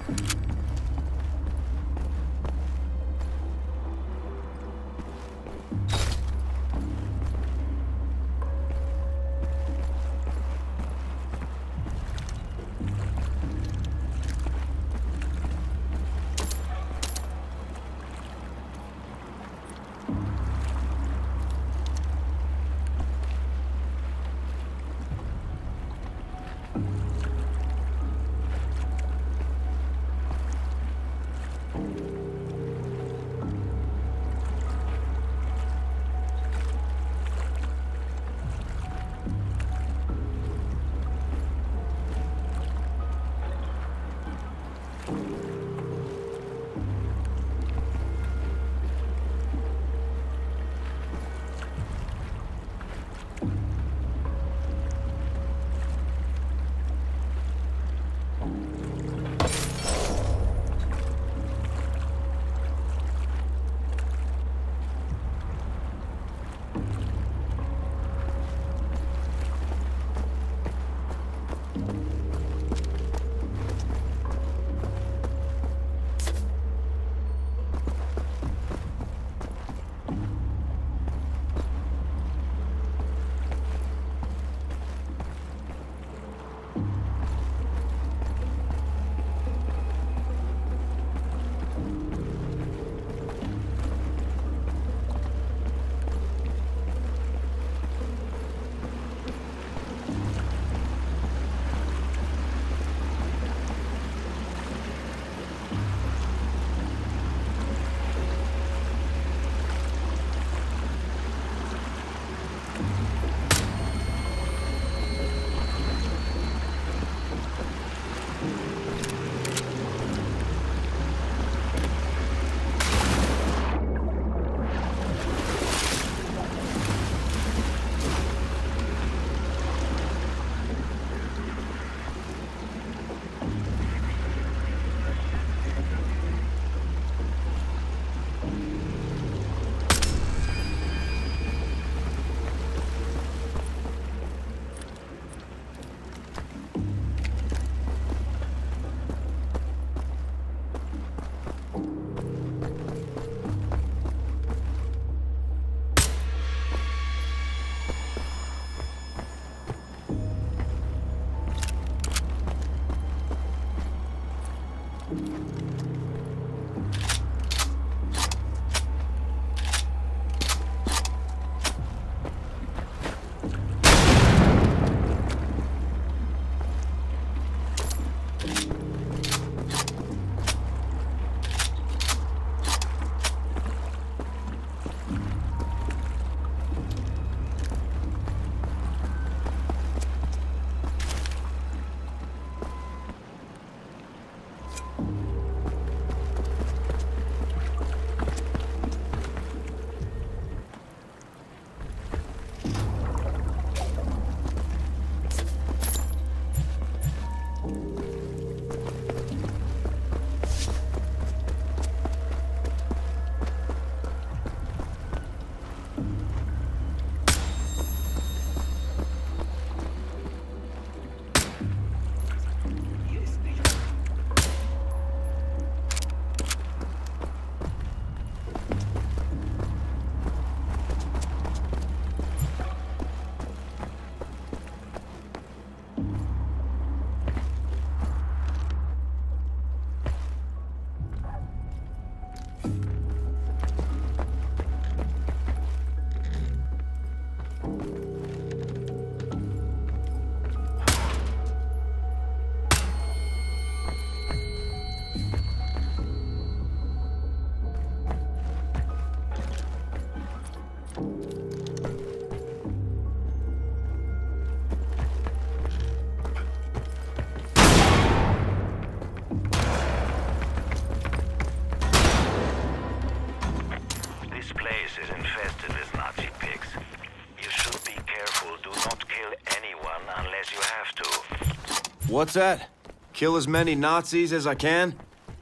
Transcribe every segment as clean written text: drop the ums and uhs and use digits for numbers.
What's that? Kill as many Nazis as I can?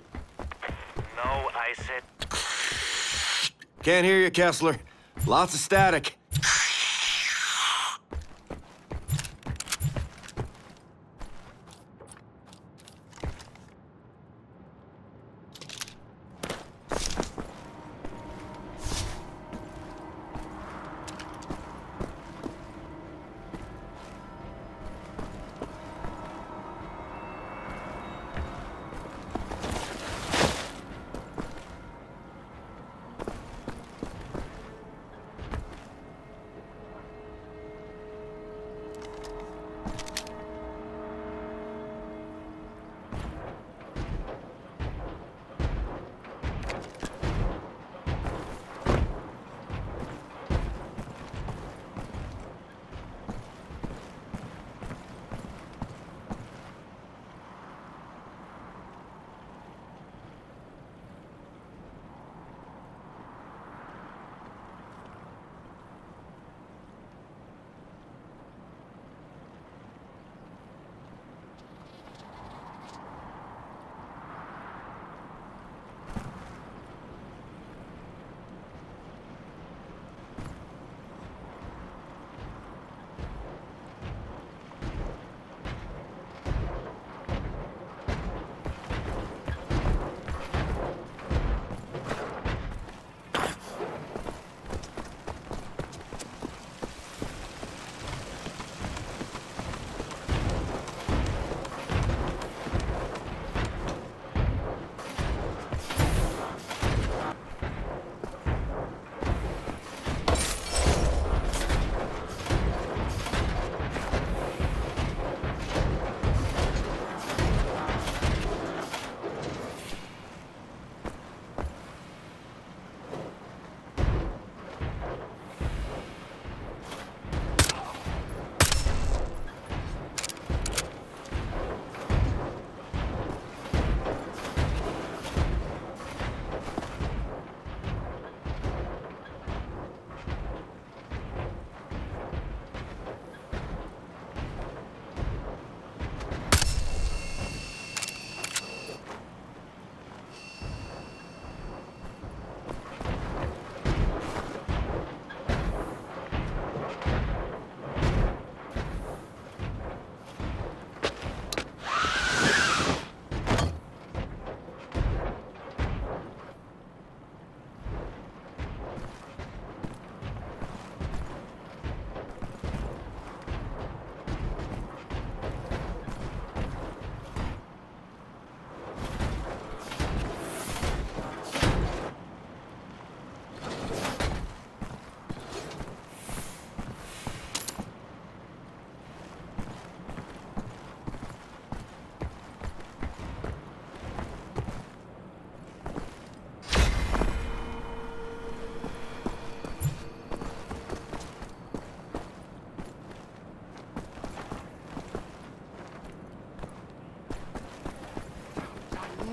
No, I said... Can't hear you, Kessler. Lots of static.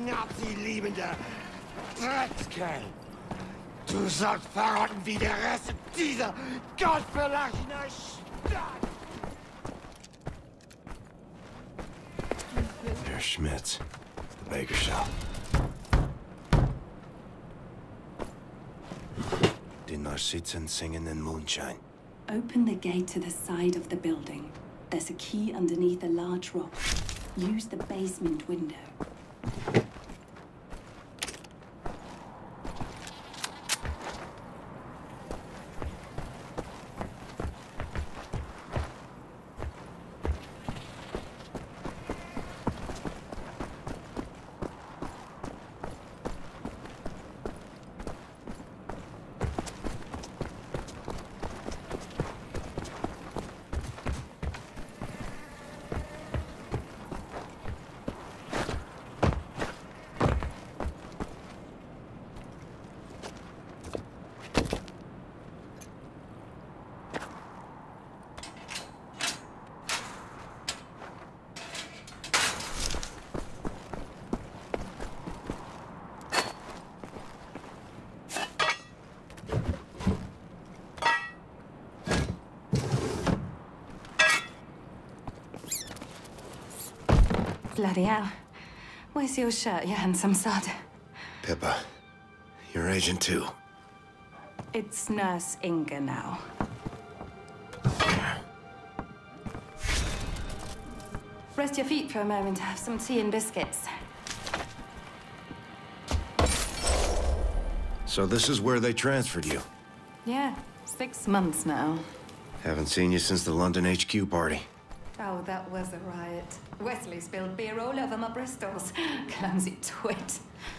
Nazi-liebender Dreckskerl. Du sollst verrotten wie der Rest dieser gottverlassenen Stadt! There's Schmitz, the baker shop. Die Narsitzen singing in moonshine. Open the gate to the side of the building. There's a key underneath a large rock. Use the basement window. Bloody hell. Where's your shirt, you handsome sod? Pippa, you're Agent 2. It's Nurse Inga now. Rest your feet for a moment, have some tea and biscuits. So this is where they transferred you? Yeah, 6 months now. Haven't seen you since the London HQ party. Oh, that was a riot. Wesley spilled beer all over my Bristols. Clumsy twit.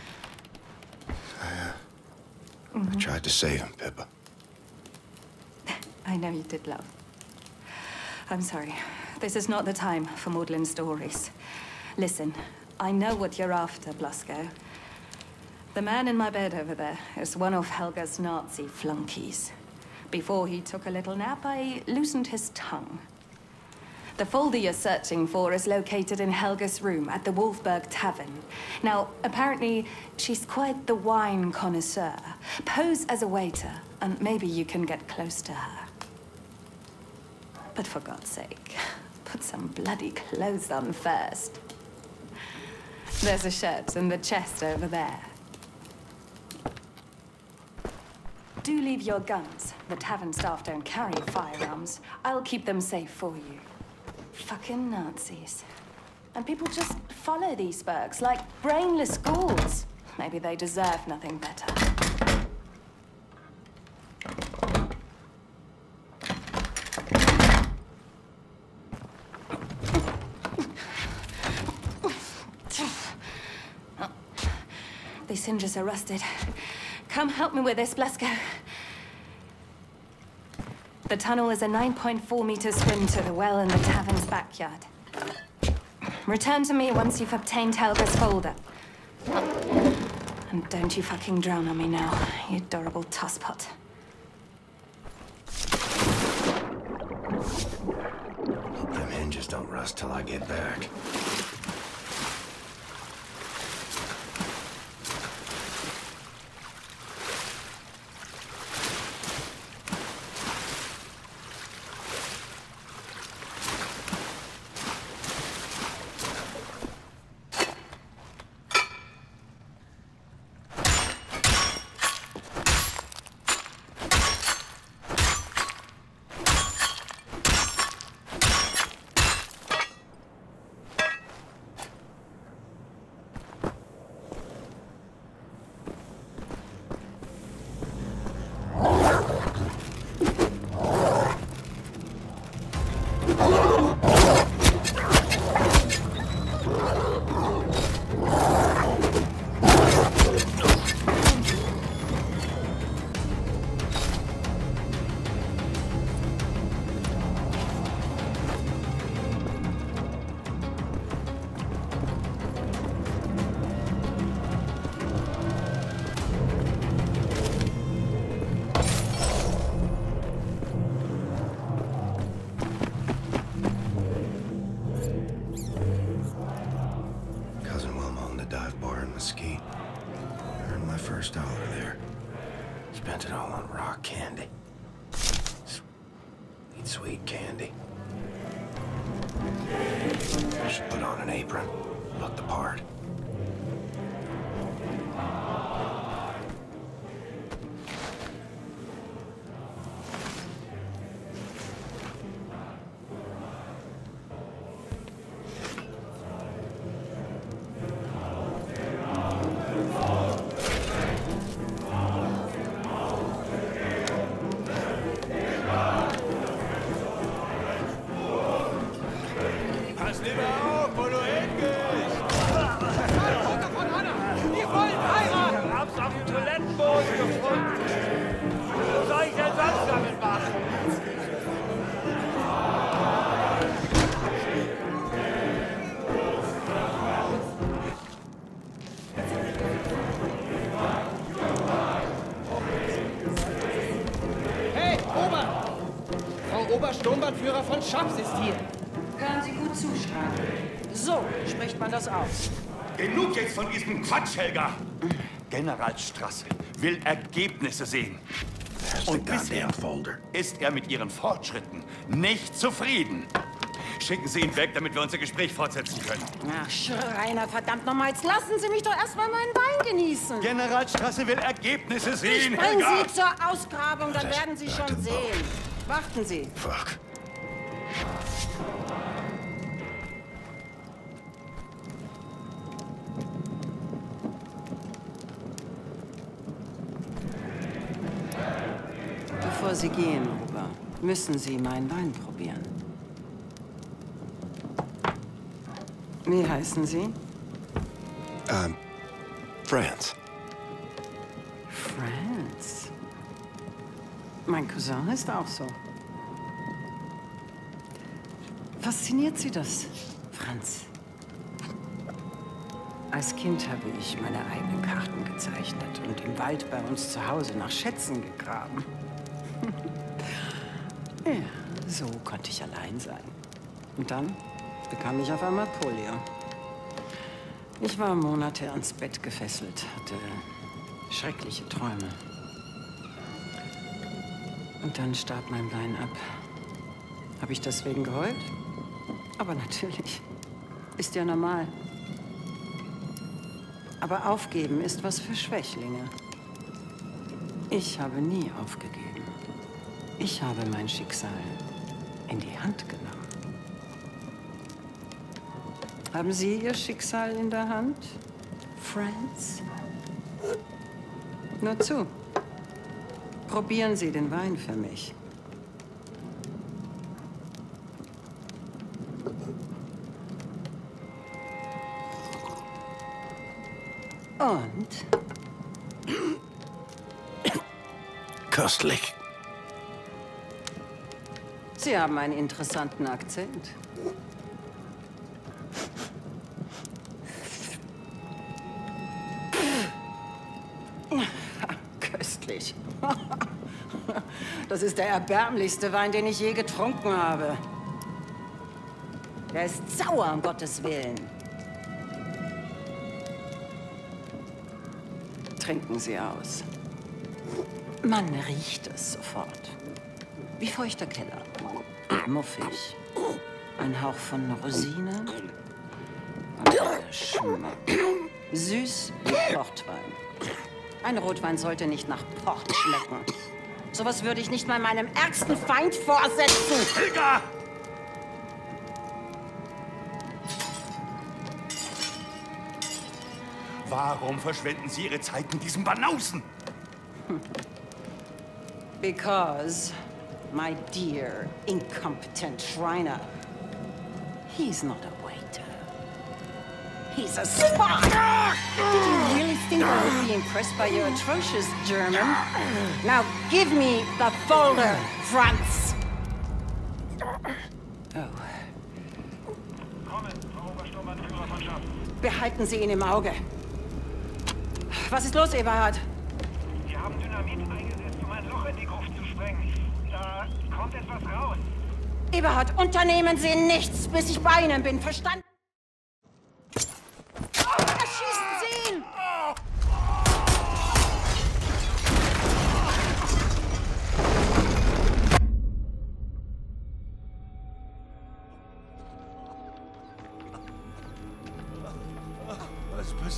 I tried to save him, Pippa. I know you did, love. I'm sorry. This is not the time for maudlin stories. Listen, I know what you're after, Blasco. The man in my bed over there is one of Helga's Nazi flunkies. Before he took a little nap, I loosened his tongue. The folder you're searching for is located in Helga's room at the Wolfberg Tavern. Now, apparently, she's quite the wine connoisseur. Pose as a waiter, and maybe you can get close to her. But for God's sake, put some bloody clothes on first. There's a shirt in the chest over there. Do leave your guns. The tavern staff don't carry firearms. I'll keep them safe for you. Fucking Nazis. And people just follow these Bergs like brainless ghouls. Maybe they deserve nothing better. These hinges are rusted. Come help me with this, Blasco. The tunnel is a 9.4-meter swim to the well in the tavern's backyard. Return to me once you've obtained Helga's folder. And don't you fucking drown on me now, you adorable tosspot. Hope them hinges don't rust till I get back. ski. Earned my first dollar there. Spent it all on rock candy. Sweet, sweet candy. I should put on an apron. Look the part. Obersturmbannführer von Schaps ist hier. Hören Sie gut zu, Schrank. So spricht man das aus. Genug jetzt von diesem Quatsch, Helga! General Strasse will Ergebnisse sehen. Und bisher ist er mit Ihren Fortschritten nicht zufrieden. Schicken Sie ihn weg, damit wir unser Gespräch fortsetzen können. Ach, Schreiner, verdammt nochmal, jetzt lassen Sie mich doch erstmal meinen Wein genießen. General Strasse will Ergebnisse sehen, Ich bringe Helga! Sie zur Ausgrabung, dann werden Sie schon sehen. Warten Sie. Fuck. Bevor Sie gehen, Ober, müssen Sie meinen Wein probieren. Wie heißen Sie? France. France. Mein Cousin ist auch so. Fasziniert Sie das, Franz? Als Kind habe ich meine eigenen Karten gezeichnet und im Wald bei uns zu Hause nach Schätzen gegraben. Ja, so konnte ich allein sein. Und dann bekam ich auf einmal Polio. Ich war Monate ans Bett gefesselt, hatte schreckliche Träume. Und dann starb mein Wein ab. Habe ich deswegen geheult? Aber natürlich. Ist ja normal. Aber aufgeben ist was für Schwächlinge. Ich habe nie aufgegeben. Ich habe mein Schicksal in die Hand genommen. Haben Sie Ihr Schicksal in der Hand, Franz? Nur zu. Probieren Sie den Wein für mich. Und? Köstlich. Sie haben einen interessanten Akzent. Köstlich. Das ist der erbärmlichste Wein, den ich je getrunken habe. Der ist sauer, um Gottes Willen. Trinken Sie aus. Man riecht es sofort. Wie feuchter Keller. Muffig. Ein Hauch von Rosinen. Und der Geschmack. Süß wie Portwein. Ein Rotwein sollte nicht nach Port schmecken. Sowas würde ich nicht mal meinem ärgsten Feind vorsetzen. Helga! Warum verschwenden Sie Ihre Zeit mit diesem Banausen? Because, my dear, incompetent Schreiner, he's not a waiter. He's a spy! Did you really think I would be impressed by your atrocious German? Now give me the folder, Franz! Oh. Kommen, Frau Obersturmbannführer von Schaps. Behalten Sie ihn im Auge. Was ist los, Eberhard? Sie haben Dynamit eingesetzt, um ein Loch in die Gruft zu sprengen. Da kommt etwas raus. Eberhard, unternehmen Sie nichts, bis ich bei Ihnen bin, verstanden? Erschießen Sie ihn!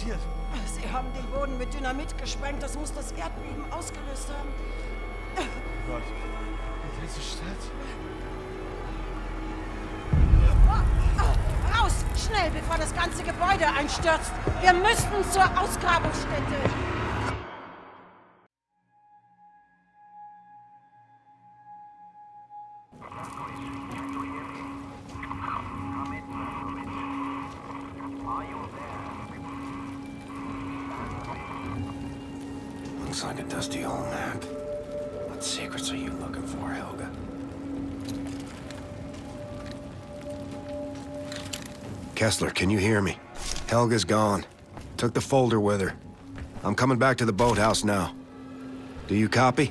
passiert? Sie haben den Boden mit Dynamit gesprengt. Das muss das Erdbeben ausgelöst haben. Oh Gott, die ganze Stadt. Raus! Schnell, bevor das ganze Gebäude einstürzt! Wir müssen zur Ausgrabungsstätte! Looks like a dusty old map. What secrets are you looking for, Helga? Kessler, can you hear me? Helga's gone. Took the folder with her. I'm coming back to the boathouse now. Do you copy?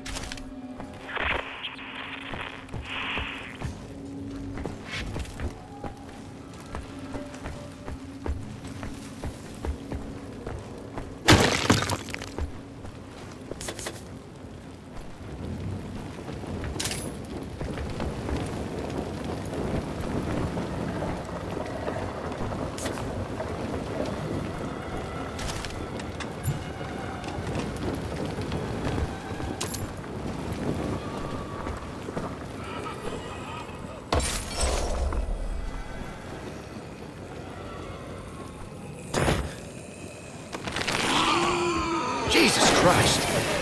Jesus Christ!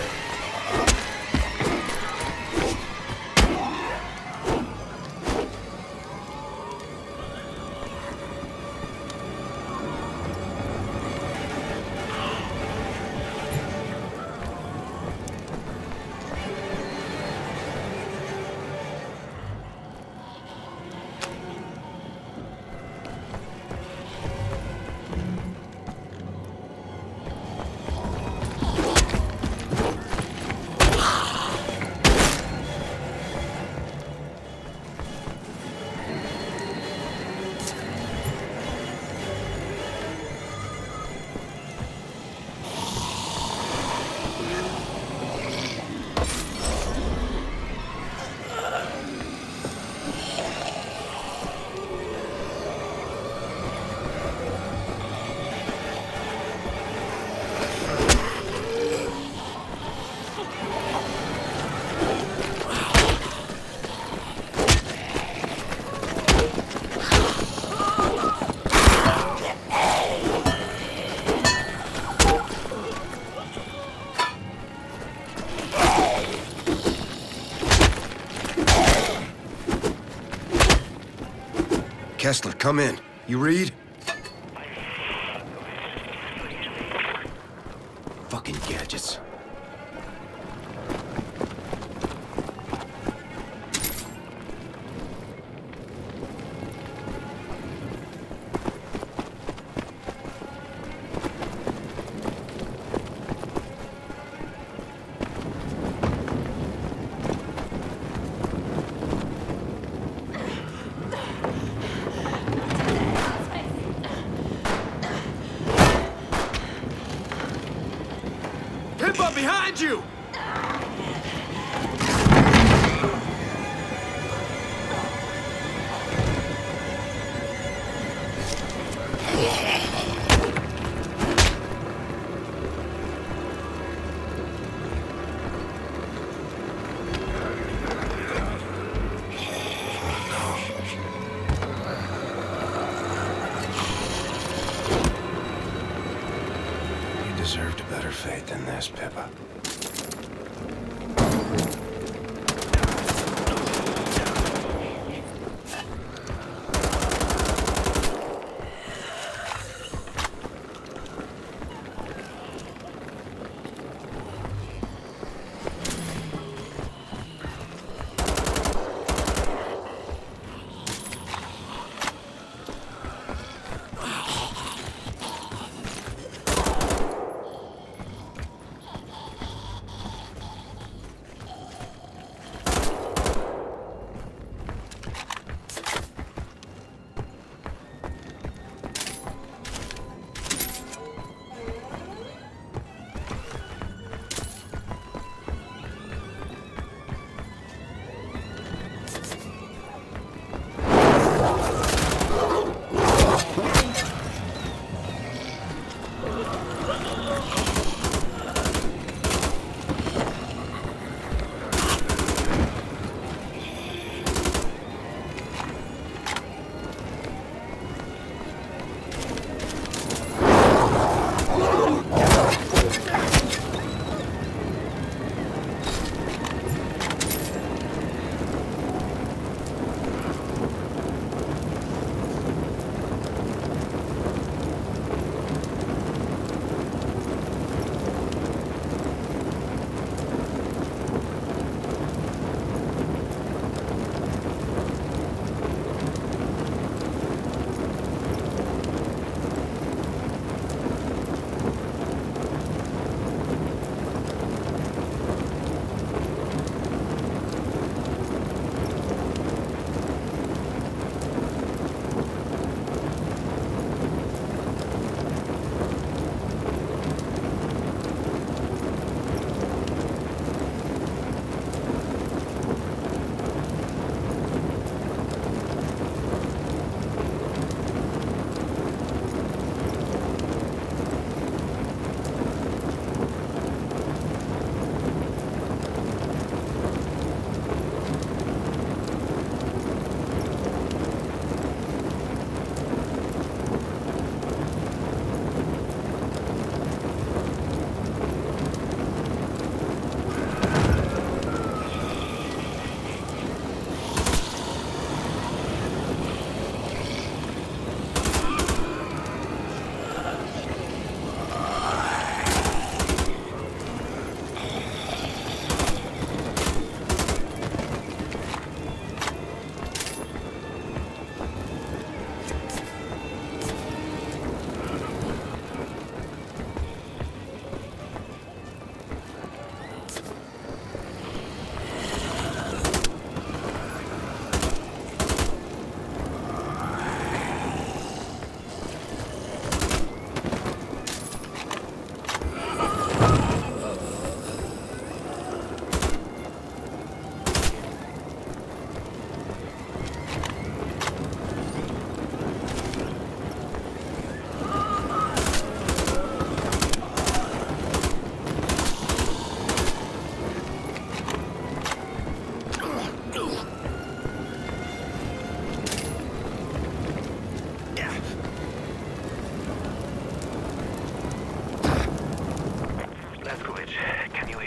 Kessler, come in. You read? Fucking gadgets. Pippa, behind you! Deserved a better fate than this, Pippa.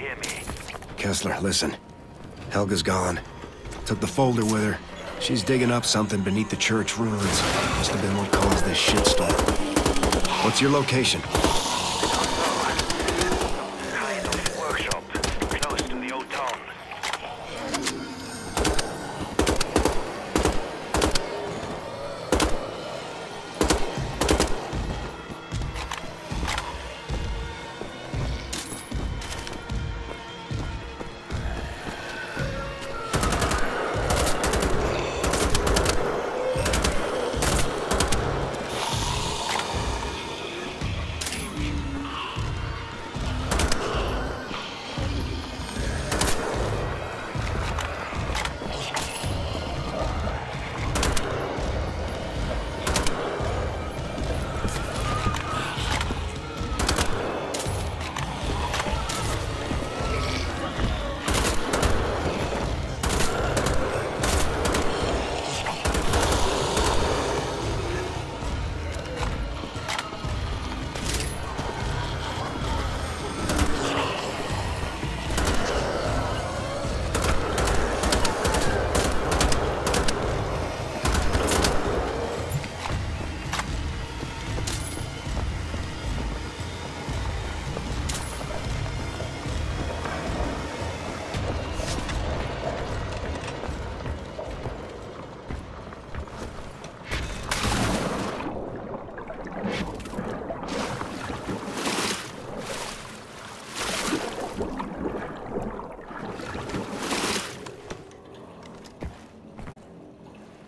hear me? Kessler, listen. Helga's gone. Took the folder with her. She's digging up something beneath the church ruins. Must have been what caused this shitstorm. What's your location? Kind of workshop, close to the old town.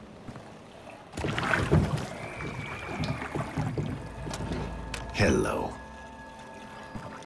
Hello.